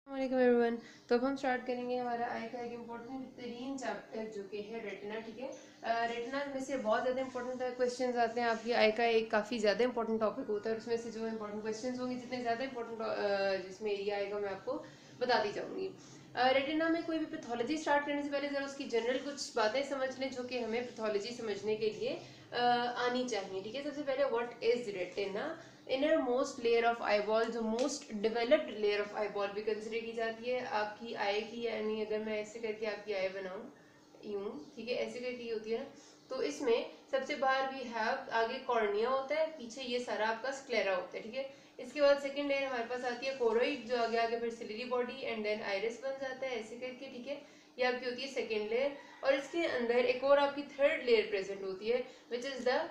Everyone. तो अब हम स्टार्ट करेंगे हमारा आई का एक इम्पोर्टेंट बेहतरीन चैप्टर जो कि है रेटिना। ठीक है, रेटिना में से बहुत ज़्यादा इंपॉर्टेंट क्वेश्चंस आते हैं। आपकी आई का एक काफ़ी ज़्यादा इंपॉर्टेंट टॉपिक होता है और उसमें से जो इंपॉर्टेंट क्वेश्चंस होंगे, जितने ज़्यादा इंपॉर्टेंट जिसमें एरिया आएगा, मैं आपको बताती जाऊँगी। रेटिना में कोई भी पैथोलॉजी स्टार्ट करने से पहले ज़रा उसकी जनरल कुछ बातें समझ लें जो कि हमें पैथोलॉजी समझने के लिए आनी चाहिए। ठीक है, सबसे पहले what is retina. Inner most layer of eyeball, जो most developed layer of eyeball भी कंसिडर की जाती है आपकी आई की। यानी अगर मैं ऐसे करके आपकी आई बनाऊं यूं, ठीक है, ऐसे करके होती है ना, तो इसमें सबसे बाहर वी हैव आगे कॉर्निया होता है, पीछे ये सारा आपका स्क्लेरा होता है। ठीक है, इसके बाद सेकंड लेयर हमारे पास आती है कोरोइड, जो आगे आगे फिर ciliary body and then iris बन जाता है ऐसे करके। ठीक है, ये आपकी होती है सेकंड लेयर। और इसके अंदर एक और आपकी थर्ड लेयर प्रेजेंट होती है which is the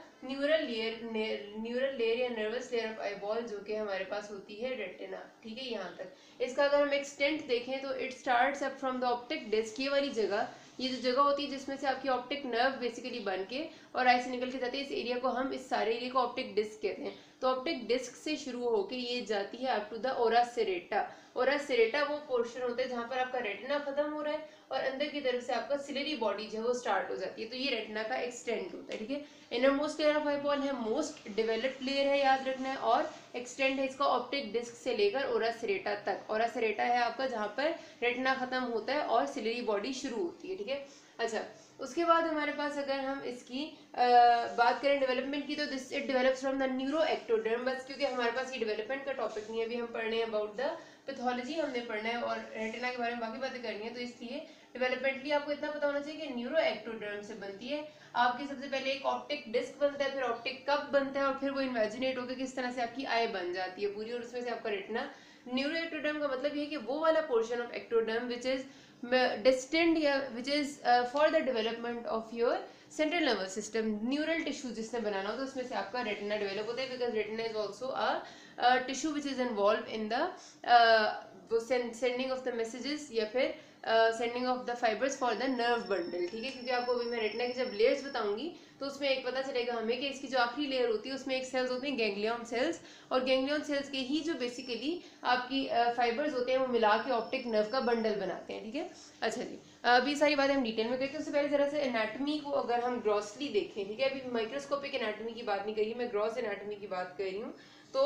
neural layer या नर्वस लेयर ऑफ आईबॉल, जो कि हमारे पास होती है रेटिना। ठीक है, यहाँ तक इसका अगर हम एक्सटेंट देखें तो it starts up from the optic disc. ये वाली जगह, ये जो जगह होती है जिसमें से आपकी ऑप्टिक नर्व बेसिकली बन के और आई से निकल के जाती है, इस एरिया को हम, इस सारे एरिया को ऑप्टिक डिस्क कहते हैं। तो ऑप्टिक डिस्क से शुरू होकर ये जाती है up to the ora serrata. Ora serrata वो पोर्शन होता है जहाँ पर आपका रेटिना खत्म हो रहा है और अंदर की तरफ से आपका सिलेरी बॉडी जो है वो स्टार्ट हो जाती है। तो ये रेटिना का एक्सटेंड होता है। ठीक है, inner most layer of eyeball है, मोस्ट डेवलप्ड लेयर है, याद रखना है। और एक्सटेंड है इसका ऑप्टिक डिस्क से लेकर ओरा सेरेटा तक। ओरा सेरेटा है आपका जहाँ पर रेटिना खत्म होता है और सिलेरी बॉडी शुरू होती है। ठीक है, अच्छा, उसके बाद हमारे पास अगर हम इसकी बात करें डेवलपमेंट की, तो this it develops from the neuro ectoderm. बस क्योंकि हमारे पास ये डेवलपमेंट का टॉपिक नहीं है, अभी हम पढ़ रहे हैं अबाउट द पैथोलॉजी हमने पढ़ना है और रेटिना के बारे में बाकी बातें करनी है, तो इसलिए डेवलपमेंटली आपको इतना पता होना चाहिए कि न्यूरो एक्टोडर्म से बनती है आपकी। सबसे पहले एक ऑप्टिक डिस्क बनता है, फिर ऑप्टिक कप बनता है और फिर वो इमेजिनेट होकर किस तरह से आपकी आई बन जाती है पूरी, और उसमें से आपका रेटिना। न्यूरो एक्टोडर्म का मतलब ये है कि वो वाला portion of ectoderm which is destined या which is for the development of your central nervous system, neural tissue जिसने बनाना होता है, उसमें से आपका रेटिना डेवलप होता है। Because retina is also a tissue which is involve in the sending of the messages या फिर sending of the fibres for the nerve bundle. ठीक है, क्योंकि आपको अभी मैं रेटिना की जब लेयर्स बताऊंगी तो उसमें एक पता चलेगा हमें कि इसकी जो आखिरी लेयर होती है उसमें एक सेल्स होते हैं गैंग्लियन सेल्स, और गैंग्लियन सेल्स के ही जो बेसिकली आपकी फाइबर्स होते हैं वो मिला के ऑप्टिक नर्व का बंडल बनाते हैं। ठीक है, अच्छा जी, अभी सारी बातें हम डिटेल में करते हैं। उससे पहले जरा से एनाटॉमी को अगर हम ग्रॉसली देखें, ठीक है, अभी माइक्रोस्कोपिक एनाटॉमी की बात नहीं करी, मैं ग्रॉस एनाटॉमी की बात कर रही हूँ। तो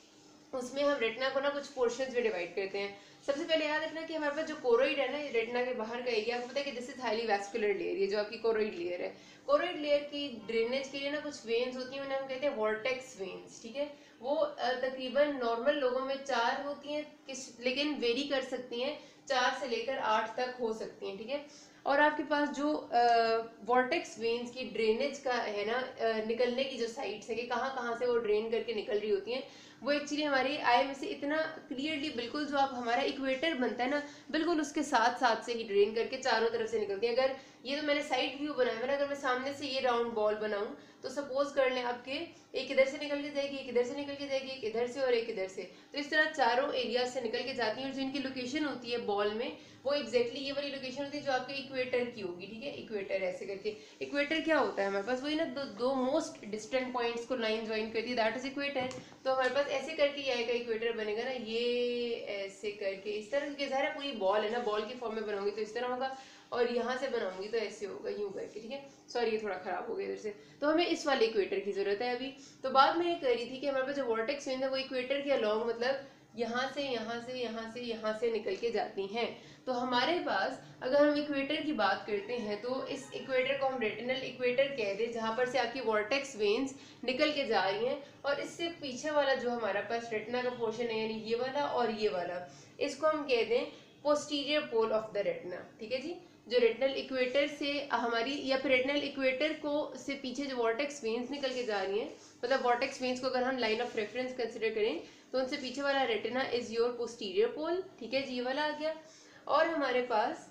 उसमें हम रेटिना को ना कुछ पोर्शंस में डिवाइड करते हैं। सबसे पहले याद रखना कि हमारे पास जो कोरोइड है ना, रेटिना के बाहर का एरिया, आपको पता है कि this is highly vascular layer, ये जो आपकी कोरोइड लेयर है। कोरोइड लेयर की ड्रेनेज के लिए ना कुछ वेन्स होती हैं, उन्हें हम कहते हैं वॉर्टेक्स वेन्स। ठीक है, वो तकरीबन नॉर्मल लोगों में 4 होती हैं, लेकिन वेरी कर सकती हैं, 4 से लेकर 8 तक हो सकती हैं। ठीक है, और आपके पास जो वॉर्टेक्स वेन्स की ड्रेनेज का है ना, निकलने की जो साइट्स है कि कहाँ कहाँ से वो ड्रेन करके निकल रही होती हैं, वो एक्चुअली हमारी आई में से इतना क्लियरली बिल्कुल जो आप हमारा इक्वेटर बनता है ना, बिल्कुल उसके साथ साथ से ही ड्रेन करके चारों तरफ से निकलती है। अगर ये तो मैंने साइड व्यू बनाया है ना, अगर मैं सामने से ये राउंड बॉल बनाऊं तो सपोज कर लें आपके एक इधर से निकल के जाएगी, एक इधर से निकल के जाएगी, एक इधर से और एक इधर से, तो इस तरह चारों एरिया से निकल के जाती हैं। और जो इनकी लोकेशन होती है बॉल में, वो एग्जैक्टली ये वाली लोकेशन होती है जो आपके इक्वेटर की होगी। ठीक है, इक्वेटर ऐसे करके, इक्वेटर क्या होता है हमारे पास, वही ना दो मोस्ट डिस्टेंट पॉइंट्स को लाइन ज्वाइन करती है, दैट इज इक्वेटर। तो हमारे पास ऐसे करके ये आएगा इक्वेटर बनेगा ना, ये ऐसे करके इस तरह के, ज़ाहिर है पूरी बॉल है ना, बॉल की फॉर्म में बनाऊंगी तो इस तरह होगा, और यहाँ से बनाऊंगी तो ऐसे होगा यूं करके। ठीक है, सॉरी ये थोड़ा खराब हो गया इधर से, तो हमें इस वाले इक्वेटर की जरूरत है अभी। तो बाद में ये कह रही थी कि हमारे पास जो वॉर्टेक्स वेन है वो इक्वेटर के अलॉन्ग, मतलब यहाँ से यहाँ से यहाँ से यहाँ से निकल के जाती हैं। तो हमारे पास अगर हम इक्वेटर की बात करते हैं तो इस इक्वेटर को हम रेटिनल इक्वेटर कह दें, जहाँ पर से आपकी वॉर्टेक्स वेन्स निकल के जा रही हैं। और इससे पीछे वाला जो हमारा पास रेटिना का पोर्शन है, यानी ये वाला और ये वाला, इसको हम कह दें posterior pole of the retina. ठीक है जी, जो रेटिनल इक्वेटर से हमारी, या फिर रेटिनल इक्वेटर को से पीछे जो वॉर्टेक्स वेन्स निकल के जा रही हैं, मतलब वॉर्टेक्स वेन्स को अगर हम लाइन ऑफ रेफरेंस कंसिडर करें तो उनसे पीछे वाला retina is your posterior pole. ठीक है जी, ये वाला आ गया। और हमारे पास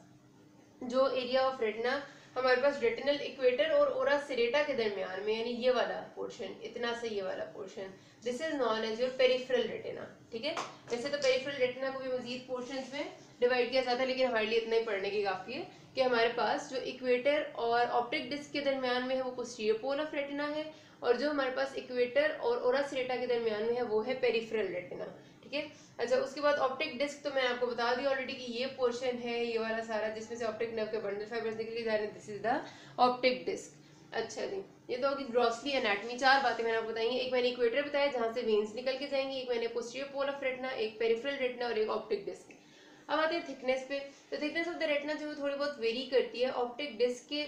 जो एरिया ऑफ रेटिना, हमारे पास रेटिनल इक्वेटर और ओरा सेरेटा के दरमियान में, यानी ये वाला पोर्शन, इतना से ये वाला portion, this is known as your peripheral retina. ठीक है, वैसे तो पेरिफेरल रेटिना को भी मजीद पोर्शंस में डिवाइड किया जाता है, लेकिन हमारे लिए इतना ही पढ़ने की काफी है कि हमारे पास जो इक्वेटर और ऑप्टिक डिस्क के दरमियान में है वो पोस्टीरियर पोल ऑफ रेटिना है, और जो हमारे पास इक्वेटर और ओरा सेरेटा के दरमियान में है वो है पेरिफेरल रेटिना। ठीक ठीक है। अच्छा, उसके बाद ऑप्टिक डिस्क तो मैंने आपको बता दिया ऑलरेडी कि ये पोर्शन है ये वाला सारा जिसमें से ऑप्टिक नर्व के बंडल फाइबर्स निकल के जा रहे हैं, this is the optic disc. अच्छा जी, ये तो होगी ग्रॉसली एनाटॉमी। 4 बातें मैंने आपको बताई। एक मैंने इक्वेटर बताया जहां से वेन्स निकल के जाएंगी, एक मैंने पोस्टीरियर पोल ऑफ रेटिना, एक पेरिफेरल रेटिना और एक ऑप्टिक डिस्क। अब आते हैं थिकनेस पे। तो थिकनेस ऑफ द रेटिना जो थोड़ी बहुत वेरी करती है। ऑप्टिक डिस्क के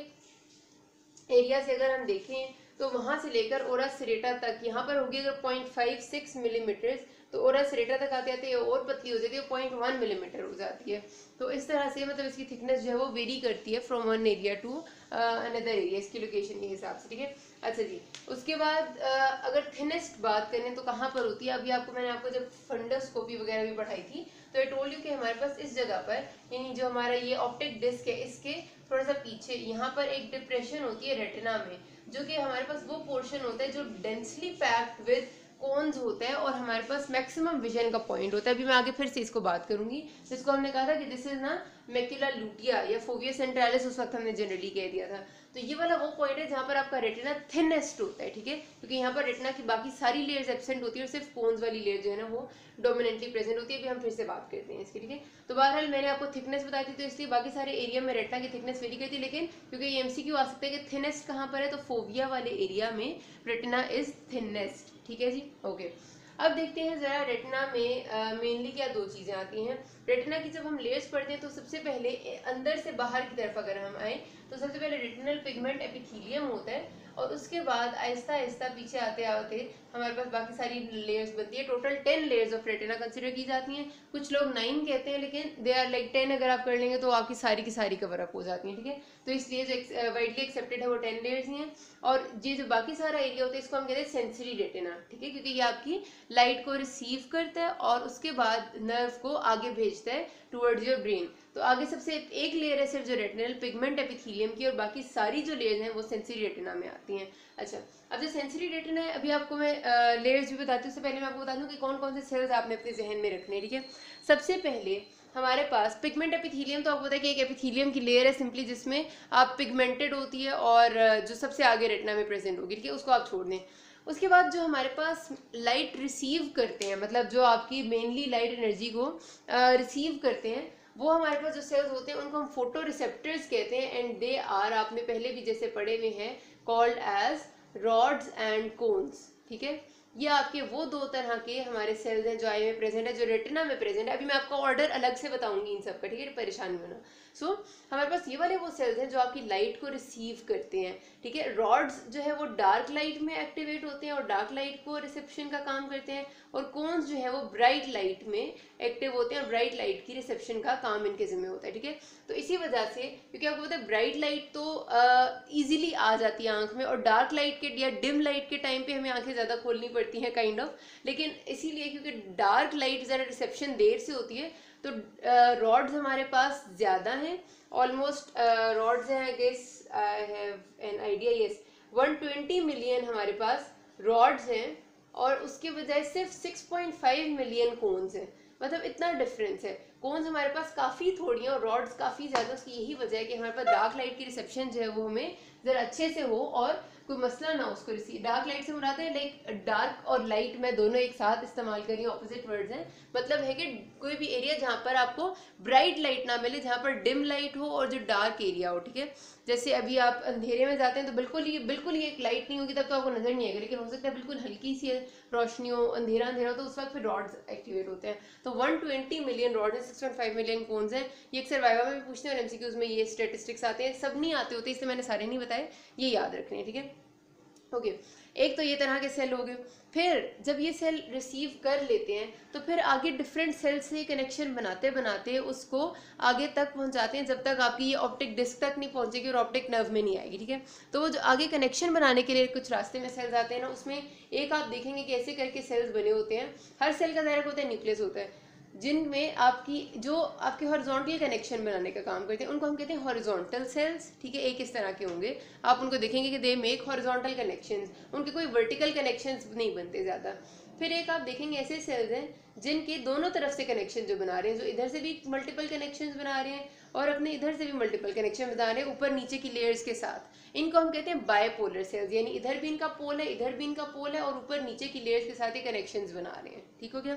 एरिया से अगर हम देखें तो वहां से लेकर ओरस सेरेटा तक, यहाँ पर होगी अगर 0.56 मिलीमीटर, तो ओरस सेरेटा तक आते आते और पतली हो जाती है, 0.1 मिलीमीटर हो जाती है। तो इस तरह से मतलब इसकी थिकनेस जो है वो वेरी करती है from one area to another area, इसकी लोकेशन के हिसाब से, ठीक है। अच्छा जी, उसके बाद अगर थिनेस्ट बात करें तो कहाँ पर होती है। अभी मैंने आपको जब फंडोस्कोपी वगैरह भी पढ़ाई थी तो आई टोल्ड यू कि हमारे पास इस जगह पर, यानी जो हमारा ये ऑप्टिक डिस्क है इसके थोड़ा सा पीछे यहाँ पर एक डिप्रेशन होती है रेटिना में, जो कि हमारे पास वो पोर्शन होता है जो डेंसली पैक्ड विद कोन्स होता है और हमारे पास मैक्सिमम विजन का पॉइंट होता है। अभी मैं आगे फिर से इसको बात करूंगी, जिसको हमने कहा था कि दिस इज ना मैक्यूला लूटिया या फोविया सेंट्रालिस, उस वक्त हमने जनरली कह दिया था। तो ये वाला वो पॉइंट है जहाँ पर आपका रेटिना थिनेस्ट होता है, ठीक है, क्योंकि यहाँ पर रेटिना की बाकी सारी लेयर्स एब्सेंट होती है और सिर्फ कोन्स वाली लेयर जो है ना वो डोमिनेंटली प्रेजेंट होती है। अभी हम फिर से बात करते हैं इसकी, ठीक है। तो बहरहाल मैंने आपको थिकनेस बताई थी, तो इसलिए बाकी सारे एरिया में रेटिना की थिकनेस वेरी करती है, लेकिन क्योंकि ये एमसीक्यू आ सकता है कि थिनेस्ट कहाँ पर है, तो फोविया वाले एरिया में रेटिना इज थिनेस्ट, ठीक है जी, ओके। अब देखते हैं जरा रेटिना में मेनली क्या दो चीजें आती हैं। रेटिना की जब हम लेयर्स पढ़ते हैं तो सबसे पहले अंदर से बाहर की तरफ अगर हम आए तो सबसे पहले रेटिनल पिगमेंट एपिथेलियम होता है और उसके बाद आहिस्ता आहिस्ता पीछे आते आते हमारे पास बाकी सारी लेयर्स बनती है। Total 10 layers of retina consider की जाती हैं। कुछ लोग 9 कहते हैं, लेकिन दे आर लाइक 10 अगर आप कर लेंगे तो आपकी सारी की सारी कवर अप हो जाती हैं, ठीक है। तो इसलिए जो वाइडली एक्सेप्टेड है वो 10 लेयर्स ही हैं। और ये जो बाकी सारा एरिया होता है इसको हम कहते हैं सेंसरी रेटिना, ठीक है, क्योंकि ये आपकी लाइट को रिसीव करता है और उसके बाद नर्व को आगे भेजता है टुवर्ड्स योर ब्रेन। तो आगे सबसे एक लेयर है सिर्फ जो रेटिनल पिगमेंट एपिथेलियम की, और बाकी सारी जो लेयर्स हैं वो सेंसरी रेटिना में आती हैं। अच्छा, अब जो सेंसरी रेटिना है अभी आपको मैं लेयर्स भी बताती हूँ। उससे पहले मैं आपको बता दूँ कि कौन कौन से सेल्स आपने अपने जहन में रखने, ठीक है। सबसे पहले हमारे पास पिगमेंट एपिथेलियम, तो आपको पता है कि एक एपिथेलियम की लेयर है सिंपली जिसमें आप पिगमेंटेड होती है और जो सबसे आगे रेटिना में प्रेजेंट होगी, ठीक है, उसको आप छोड़ दें। उसके बाद जो हमारे पास लाइट रिसीव करते हैं, मतलब जो आपकी मेनली लाइट एनर्जी को रिसीव करते हैं, वो हमारे पास जो सेल्स होते हैं उनको हम फोटो रिसेप्टर्स कहते हैं। एंड दे आर, आपने पहले भी जैसे पढ़े हुए हैं, called as rods and cones, ठीक है। ये आपके वो दो तरह के हमारे सेल्स हैं जो आई में प्रेजेंट है, जो रेटिना में प्रेजेंट है। अभी मैं आपको ऑर्डर अलग से बताऊंगी इन सब का, ठीक है, परेशान नहीं होना। सो हमारे पास ये वाले वो सेल्स हैं जो आपकी लाइट को रिसीव करते हैं, ठीक है। रॉड्स जो है वो डार्क लाइट में एक्टिवेट होते हैं और डार्क लाइट को रिसेप्शन का काम करते हैं, और कोन्स जो है वो ब्राइट लाइट में एक्टिव होते हैं और ब्राइट लाइट की रिसेप्शन का काम इनके जिम्मे होता है, ठीक है। तो इसी वजह से, क्योंकि आपको पता है ब्राइट लाइट तो इजीली आ जाती है आंख में, और डार्क लाइट के या डिम लाइट के टाइम पे हमें आंखें ज़्यादा खोलनी पड़ती हैं काइंड ऑफ, लेकिन इसीलिए क्योंकि डार्क लाइट ज़रा रिसेप्शन देर से होती है तो रॉड्स हमारे पास ज़्यादा हैं। ऑलमोस्ट रॉड्स हैं, I guess I have an idea, yes 120 million हमारे पास रॉड्स हैं, और उसके बजाय सिर्फ 6.5 मिलियन कोन्स हैं। मतलब इतना डिफरेंस है। कोन्स हमारे पास काफ़ी थोड़ी हैं और रॉड्स काफ़ी ज़्यादा। उसकी यही वजह है कि हमारे पास डार्क लाइट की रिसेप्शन जो है वो हमें ज़रा अच्छे से हो और कोई मसला ना उसको रिसीव। डार्क लाइट से मुराद है लाइक डार्क और लाइट मैं दोनों एक साथ इस्तेमाल कर रही हूँ, ऑपोजिट वर्ड्स हैं। मतलब है कि कोई भी एरिया जहाँ पर आपको ब्राइट लाइट ना मिले, जहाँ पर डिम लाइट हो और जो डार्क एरिया हो, ठीक है। जैसे अभी आप अंधेरे में जाते हैं तो बिल्कुल ही एक लाइट नहीं होगी, तब तो आपको नजर नहीं आएगा, लेकिन हो सकता है बिल्कुल हल्की सी रोशनी हो, अंधेरा अंधेरा, तो उस वक्त फिर रॉड्स एक्टिवेट होते हैं। तो 120 मिलियन रॉड है, 6.5 मिलियन कोन्स हैं। ये अक्सर वाइवा में भी पूछते हैं और एमसीक्यूज में ये स्टेटिस्टिक्स आते हैं। सब नहीं आते होते, इसलिए मैंने सारे नहीं बताए, ये याद रखने हैं, ठीक है, ओके। एक तो ये तरह के सेल हो गए। फिर जब ये सेल रिसीव कर लेते हैं तो फिर आगे डिफरेंट सेल से कनेक्शन बनाते बनाते उसको आगे तक पहुंचाते हैं, जब तक आपकी ये ऑप्टिक डिस्क तक नहीं पहुंचेगी और ऑप्टिक नर्व में नहीं आएगी, ठीक है। तो वो जो आगे कनेक्शन बनाने के लिए कुछ रास्ते में सेल्स आते हैं ना, उसमें एक आप देखेंगे कि ऐसे करके सेल्स बने होते हैं। हर सेल का दायरा होता है, न्यूक्लियस होता है, जिनमें आपकी जो आपके हॉरिजॉन्टल कनेक्शन बनाने का काम करते हैं उनको हम कहते हैं हॉरिजॉन्टल सेल्स, ठीक है। एक इस तरह के होंगे, आप उनको देखेंगे कि दे मेक हॉरिजॉन्टल कनेक्शंस, उनके कोई वर्टिकल कनेक्शंस नहीं बनते ज़्यादा। फिर एक आप देखेंगे ऐसे सेल्स हैं जिनके दोनों तरफ से कनेक्शन जो बना रहे हैं, जो इधर से भी मल्टीपल कनेक्शंस बना रहे हैं और अपने इधर से भी मल्टीपल कनेक्शन बना रहे हैं ऊपर नीचे की लेयर्स के साथ। इनको हम कहते हैं बायपोलर सेल्स, यानी इधर भी इनका पोल है, इधर भी इनका पोल है और ऊपर नीचे की लेयर्स के साथ ये कनेक्शंस बना रहे हैं, ठीक हो गया।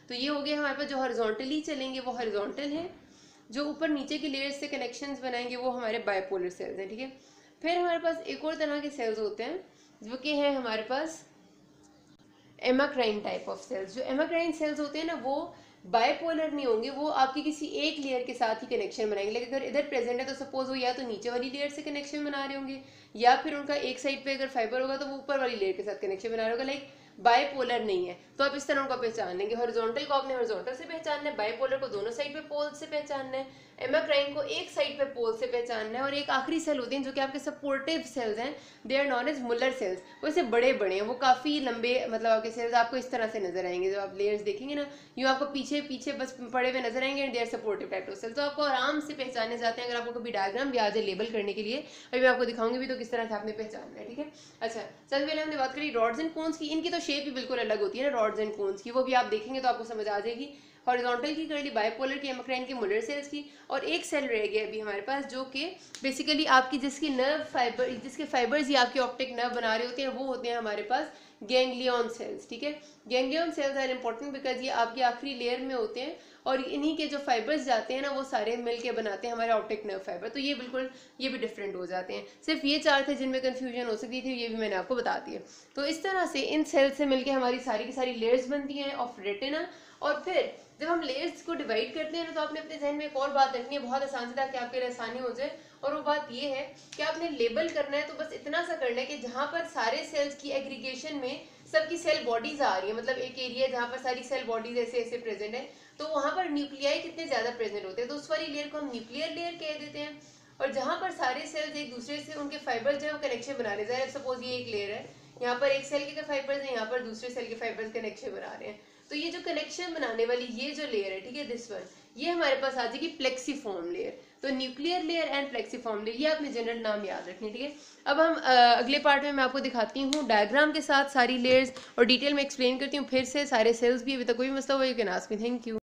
तो ये हो गया हमारे पास जो हॉरिजॉन्टली चलेंगे वो हॉरिजॉन्टल है, जो ऊपर नीचे की लेयर्स से कनेक्शंस बनाएंगे वो हमारे बाइपोलर सेल्स हैं, ठीक है। फिर हमारे पास एक और तरह के सेल्स होते हैं जो कि है हमारे पास एमाक्राइन टाइप ऑफ सेल्स। जो एमाक्राइन सेल्स होते हैं ना वो बाइपोलर नहीं होंगे, वो आपकी किसी एक लेयर के साथ ही कनेक्शन बनाएंगे। लेकिन अगर इधर प्रेजेंट है तो सपोज वो या तो नीचे वाली लेयर से कनेक्शन बना रहे होंगे, या फिर उनका एक साइड पे अगर फाइबर होगा तो वो ऊपर वाली लेयर के साथ कनेक्शन बना रहे होगा। लाइक बाइपोलर नहीं है, तो आप इस तरह उनका पहचान लेंगे। हॉरिजॉन्टल को आपने हॉरिजॉन्टल से पहचानना है, बाइपोलर को दोनों साइड पे पोल से पहचानना है, एमाक्राइन को एक साइड पे पोल से पहचानना है। और एक आखिरी सेल होते हैं जो कि आपके सपोर्टिव सेल्स हैं, they are known as Muller cells. वो ऐसे बड़े बड़े हैं, वो काफ़ी लंबे, मतलब आपके सेल्स आपको इस तरह से नजर आएंगे। जब आप लेयर्स देखेंगे ना, यूँ आपको पीछे पीछे बस पड़े हुए नजर आएंगे, and they are supportive type of cells. तो आपको आराम से पहचाने जाते हैं। अगर आपको कभी डायग्राम भी आ जाए लेबल करने के लिए, अभी मैं आपको दिखाऊंगी भी तो किस तरह से आपने पहचानना है, ठीक है। अच्छा, सबसे पहले हमने बात करी रॉड्स एंड कोन्स की। इनकी तो शेप ही बिल्कुल अलग होती है ना रॉड्स एंड कोन्स की, वो भी आप देखेंगे तो आपको समझ आ जाएगी। हॉरिजॉन्टल की कर ली, बाइपोलर की, एमाक्राइन की, मुलर सेल्स की। और एक सेल रह गया अभी हमारे पास जो कि बेसिकली आपकी जिसकी नर्व फाइबर, जिसके फाइबर्स ही आपके ऑप्टिक नर्व बना रहे होते हैं, वो होते हैं हमारे पास गैंग्लियन सेल्स, ठीक है। Ganglion cells are important because ये आपकी आखिरी लेयर में होते हैं, और इन्हीं के जो फाइबर्स जाते हैं ना वो सारे मिलके बनाते हैं हमारे ऑप्टिक नर्व फाइबर। तो ये बिल्कुल, ये भी डिफरेंट हो जाते हैं। सिर्फ ये चार थे जिनमें कंफ्यूजन हो सकती थी, ये भी मैंने आपको बता दिया। तो इस तरह से इन सेल्स से मिलके हमारी सारी की सारी लेयर्स बनती हैं ऑफ रेटिना। और फिर जब हम लेयर्स को डिवाइड करते हैं ना, तो आपने अपने जहन में एक और बात रखनी है बहुत आसान से, ताकि आपके लिए आसानी हो जाए। और वो बात ये है कि आपने लेबल करना है तो बस इतना सा करना है कि जहाँ पर सारे सेल्स की एग्रीगेशन में सबकी सेल बॉडीज आ रही है, मतलब एक एरिया जहाँ पर सारी सेल बॉडीज ऐसे ऐसे प्रेजेंट है, तो वहाँ पर न्यूक्लियाई कितने ज्यादा प्रेजेंट होते हैं, तो उस वाली लेयर को हम न्यूक्लियर लेयर कह देते हैं। और जहाँ पर सारे सेल्स एक दूसरे से उनके फाइबर जो है वो कनेक्शन बना रहे हैं, सपोज ये एक लेयर है, यहाँ पर एक सेल के फाइबर्स हैं, यहाँ पर दूसरे सेल के फाइबर्स कनेक्शन बना रहे हैं, तो ये जो कनेक्शन बनाने वाली ये जो लेयर है, ठीक है, दिस वन, ये हमारे पास आ जाएगी प्लेक्सीफॉर्म लेयर। तो nuclear layer and plexiform layer, ये आपने जनरल नाम याद रखने, ठीक है। अब हम अगले पार्ट में मैं आपको दिखाती हूँ डायग्राम के साथ सारी लेयर्स, और डिटेल में एक्सप्लेन करती हूँ फिर से सारे सेल्स भी। अभी तक कोई मसला हुआ you can ask me. Thank you.